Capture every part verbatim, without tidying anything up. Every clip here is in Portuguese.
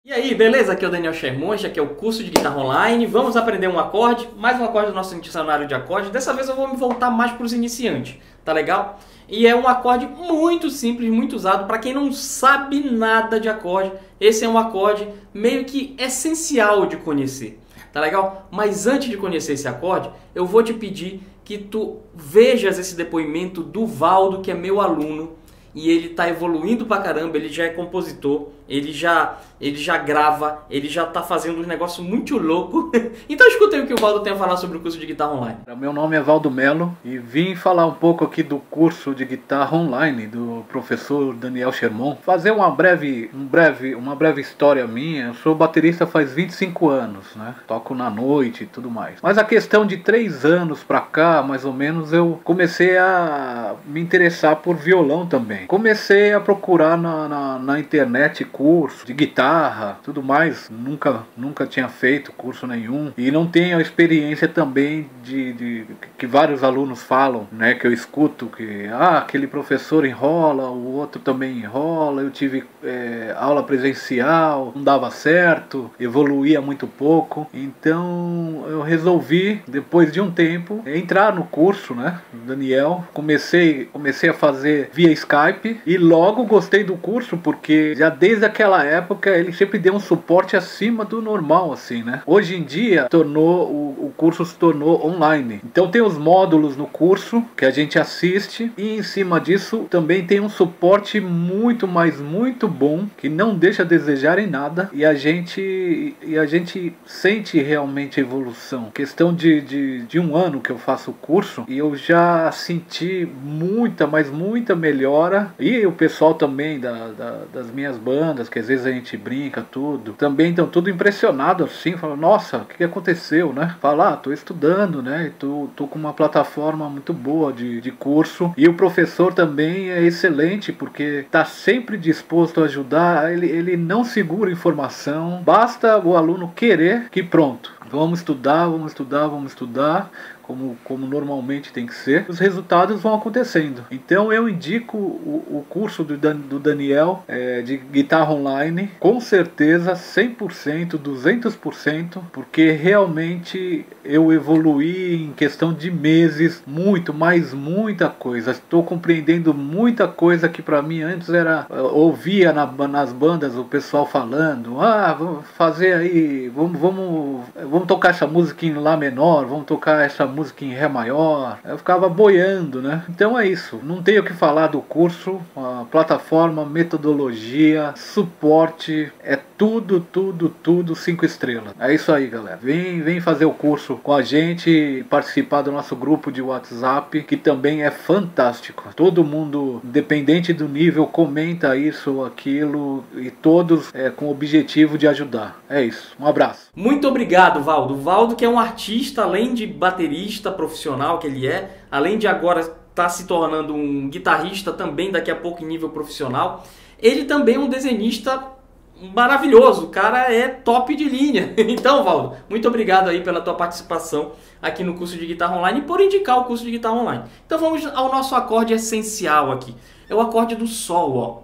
E aí, beleza? Aqui é o Daniel Sherman, aqui é o curso de guitarra online. Vamos aprender um acorde, mais um acorde do nosso dicionário de acordes. Dessa vez eu vou me voltar mais para os iniciantes, tá legal? E é um acorde muito simples, muito usado para quem não sabe nada de acorde. Esse é um acorde meio que essencial de conhecer, tá legal? Mas antes de conhecer esse acorde, eu vou te pedir que tu vejas esse depoimento do Valdo, que é meu aluno. E ele está evoluindo pra caramba, ele já é compositor, ele já, ele já grava, ele já está fazendo um negócio muito louco. Então escutem o que o Valdo tem a falar sobre o curso de guitarra online. Meu nome é Valdo Melo e vim falar um pouco aqui do curso de guitarra online do professor Daniel Sherman. Fazer uma breve, um breve, uma breve história minha. Eu sou baterista faz vinte e cinco anos, né? Toco na noite e tudo mais. Mas a questão de três anos pra cá, mais ou menos, eu comecei a me interessar por violão também. Comecei a procurar na, na, na internet curso de guitarra, tudo mais. Nunca, nunca tinha feito curso nenhum. E não tenho a experiência também de, de que vários alunos falam, né? Que eu escuto que ah, aquele professor enrola, o outro também enrola. Eu tive é, aula presencial, não dava certo, evoluía muito pouco. Então eu resolvi, depois de um tempo, entrar no curso, né? Daniel. Comecei, comecei a fazer via Skype. E logo gostei do curso, porque já desde aquela época ele sempre deu um suporte acima do normal, assim, né? Hoje em dia tornou o, o curso se tornou online. Então tem os módulos no curso que a gente assiste e em cima disso também tem um suporte muito, mas muito bom, que não deixa a desejar em nada, e a gente e a gente sente realmente a evolução. Questão de, de, de um ano que eu faço o curso e eu já senti muita, mas muita melhora. E o pessoal também da, da, das minhas bandas, que às vezes a gente brinca tudo, também estão tudo impressionado assim, falam, nossa, o que, que aconteceu, né? Fala, ah, tô estudando, né? Tô, tô com uma plataforma muito boa de, de curso. E o professor também é excelente, porque tá sempre disposto a ajudar, ele, ele não segura informação, basta o aluno querer que pronto. Vamos estudar, vamos estudar, vamos estudar, como, como normalmente tem que ser. Os resultados vão acontecendo. Então eu indico o, o curso do, Dan, do Daniel é, de guitarra online, com certeza, cem por cento, duzentos por cento, porque realmente eu evoluí em questão de meses, muito, mas muita coisa. Estou compreendendo muita coisa que para mim antes era, ouvia na, nas bandas o pessoal falando, ah, vamos fazer aí, vamos, vamos, vamos tocar essa música em Lá menor, vamos tocar essa música em Ré maior. Eu ficava boiando, né? Então é isso, não tenho o que falar do curso, a plataforma, metodologia, suporte, é tudo, tudo, tudo cinco estrelas. É isso aí, galera. Vem, vem fazer o curso com a gente e participar do nosso grupo de WhatsApp, que também é fantástico. Todo mundo, independente do nível, comenta isso ou aquilo, e todos é, com o objetivo de ajudar. É isso, um abraço. Muito obrigado, Valdo. Valdo, que é um artista, além de baterista profissional que ele é, além de agora estar se tornando um guitarrista também daqui a pouco em nível profissional, ele também é um desenhista maravilhoso, o cara é top de linha. Então, Valdo, muito obrigado aí pela tua participação aqui no curso de guitarra online e por indicar o curso de guitarra online. Então vamos ao nosso acorde essencial aqui. É o acorde do Sol, ó.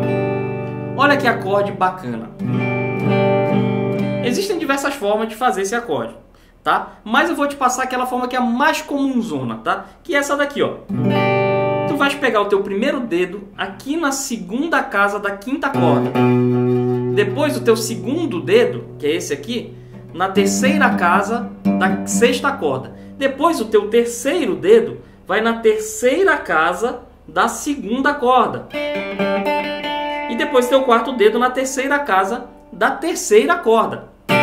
Olha que acorde bacana. Existem diversas formas de fazer esse acorde, tá? Mas eu vou te passar aquela forma que é a mais comunzona, tá? Que é essa daqui, ó. Tu vais pegar o teu primeiro dedo aqui na segunda casa da quinta corda. Depois o teu segundo dedo, que é esse aqui, na terceira casa da sexta corda. Depois o teu terceiro dedo vai na terceira casa da segunda corda. E depois o teu quarto dedo na terceira casa da terceira corda.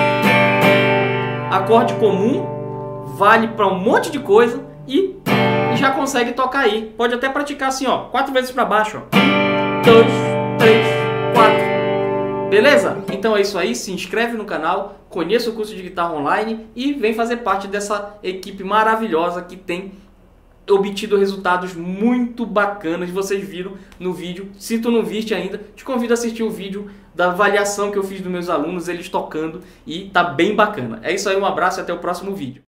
Acorde comum, vale para um monte de coisa e já consegue tocar aí. Pode até praticar assim, ó, quatro vezes para baixo, ó. Dois, três, quatro. Beleza? Então é isso aí, se inscreve no canal, conheça o curso de guitarra online e vem fazer parte dessa equipe maravilhosa que tem obtido resultados muito bacanas. Vocês viram no vídeo. Se tu não viste ainda, te convido a assistir o vídeo da avaliação que eu fiz dos meus alunos, eles tocando, e tá bem bacana. É isso aí, um abraço e até o próximo vídeo.